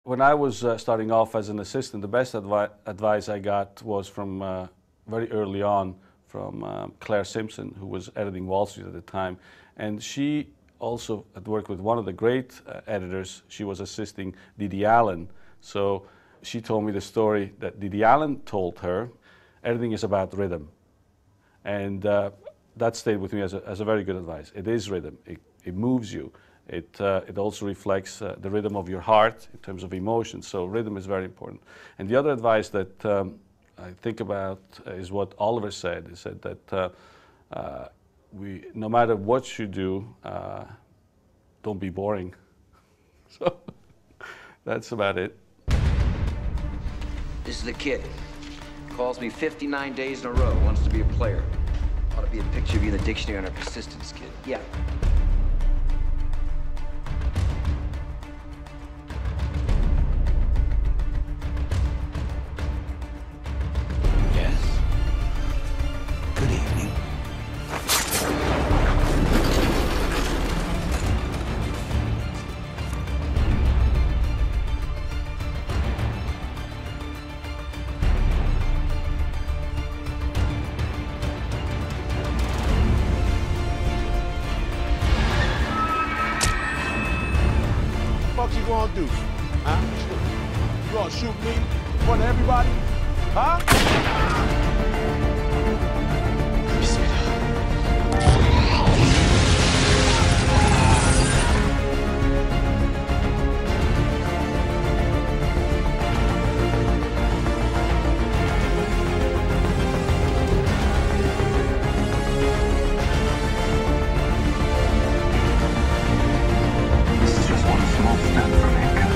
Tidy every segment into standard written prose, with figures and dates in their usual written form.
When I was starting off as an assistant, the best advice I got was from very early on from Claire Simpson, who was editing Wall Street at the time. And she also had worked with one of the great editors. She was assisting Didi Allen. So she told me the story that Didi Allen told her, editing is about rhythm. And that stayed with me as a very good advice. It is rhythm. It moves you. It also reflects the rhythm of your heart in terms of emotions. So rhythm is very important. And the other advice that I think about is what Oliver said. He said that no matter what you do, don't be boring. So that's about it. This is the kid. Calls me 59 days in a row, wants to be a player. Ought to be a picture of you in the dictionary on our persistence kid. Yeah. Yes. Good evening. What you gonna do? Huh? You gonna shoot me in front of everybody? Huh? This is just one small step for mankind.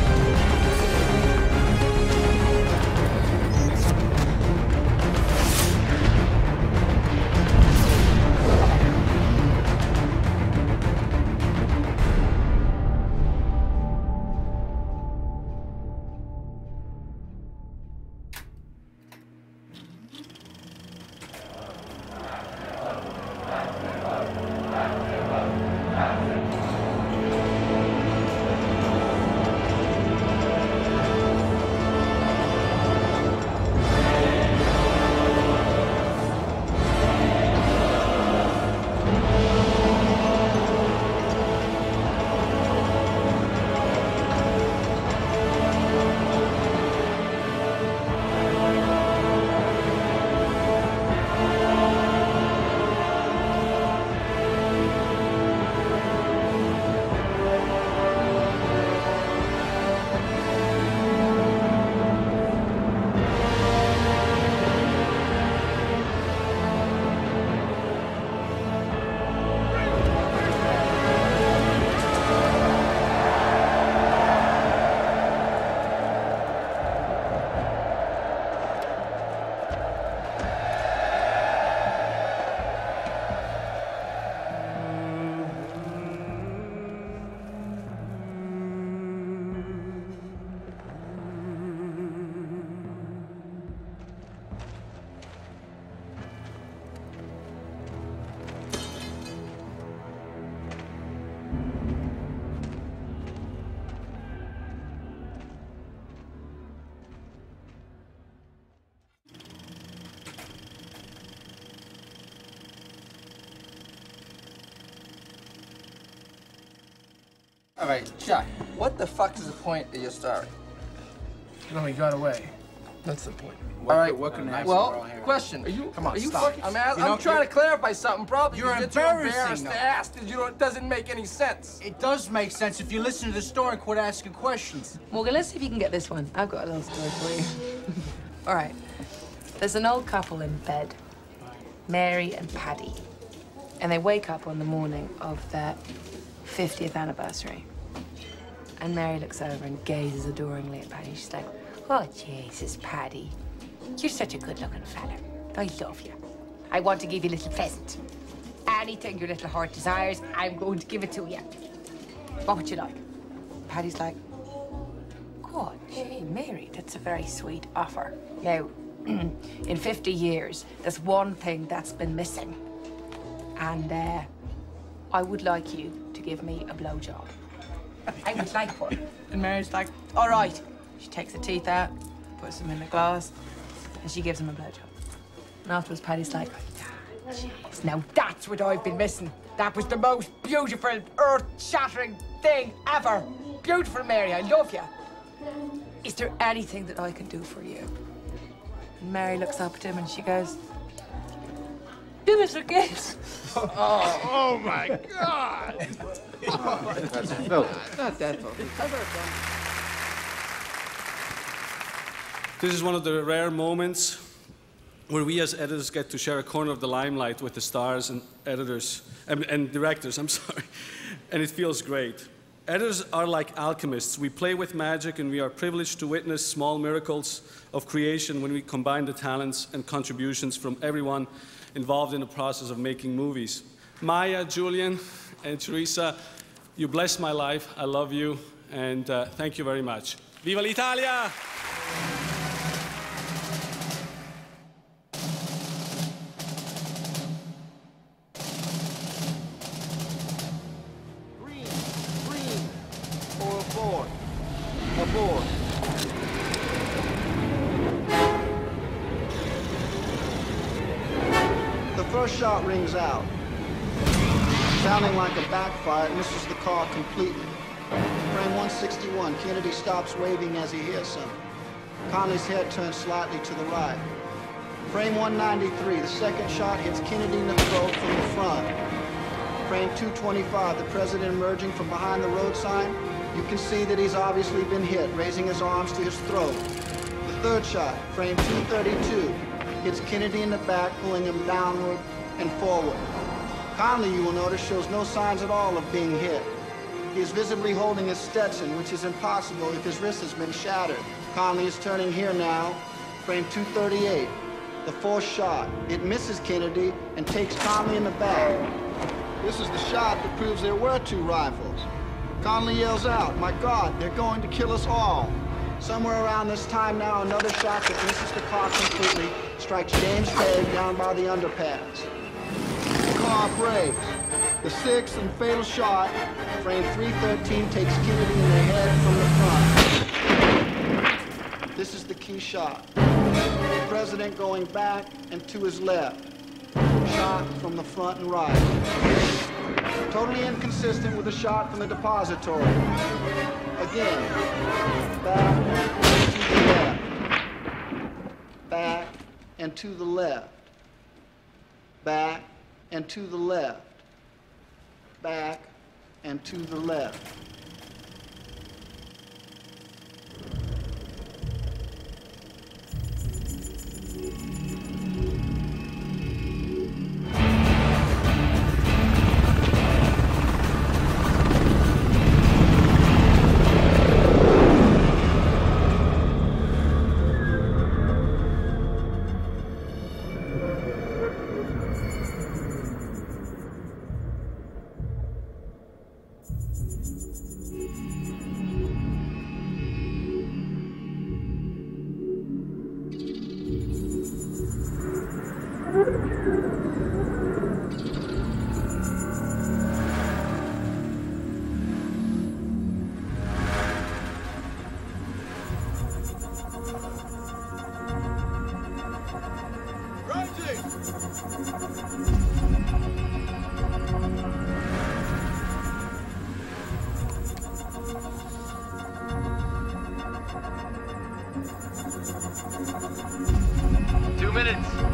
All right, Chuck, what the fuck is the point of your story? No, he got away. That's the point. All right, what can I well, question. Come on, Are you stop. fucking, I'm trying to clarify something. Probably You're you get too embarrassing embarrassed them. to ask because it doesn't make any sense. It does make sense if you listen to the story and quit asking questions. Morgan, let's see if you can get this one. I've got a little story for you. All right. There's an old couple in bed, Mary and Paddy. And they wake up on the morning of their 50th anniversary. And Mary looks over and gazes adoringly at Paddy. She's like, oh, Jesus, Paddy. You're such a good-looking fella. I love you. I want to give you a little present. Anything your little heart desires, I'm going to give it to you. What would you like? Paddy's like, God, hey, Mary, that's a very sweet offer. Now, in 50 years, there's one thing that's been missing. And I would like you to give me a blowjob. I would like one. And Mary's like, all right. She takes the teeth out, puts them in a glass, and she gives him a blowjob. And afterwards, Paddy's like, jeez, now that's what I've been missing. That was the most beautiful, earth-shattering thing ever. Beautiful, Mary, I love you. Is there anything that I can do for you? And Mary looks up at him and she goes, give us a kiss. Oh my God! That's filth. Not that filthy. This is one of the rare moments where we as editors get to share a corner of the limelight with the stars and editors, and directors, I'm sorry, and it feels great. Editors are like alchemists. We play with magic and we are privileged to witness small miracles of creation when we combine the talents and contributions from everyone involved in the process of making movies. Maya, Julian, and Teresa, you bless my life. I love you, and thank you very much. Viva l'Italia! Green, or aboard. Aboard. The first shot rings out. Sounding like a backfire, it misses the car completely. Frame 161, Kennedy stops waving as he hears something. Conley's head turns slightly to the right. Frame 193, the second shot hits Kennedy in the throat from the front. Frame 225, the president emerging from behind the road sign. You can see that he's obviously been hit, raising his arms to his throat. The third shot, frame 232, hits Kennedy in the back, pulling him downward and forward. Conley, you will notice, shows no signs at all of being hit. He is visibly holding his Stetson, which is impossible if his wrist has been shattered. Conley is turning here now, frame 238. The fourth shot. It misses Kennedy and takes Conley in the back. This is the shot that proves there were two rifles. Conley yells out, "My God, they're going to kill us all." Somewhere around this time now, another shot that misses the car completely strikes James Pegg down by the underpass. The car brakes. The sixth and fatal shot, frame 313, takes Kennedy in the head from the front. This is the key shot. The president going back and to his left. Shot from the front and right. Totally inconsistent with the shot from the depository. Again, back and to the left. Back and to the left. Back and to the left. Back and to the left. Minutes.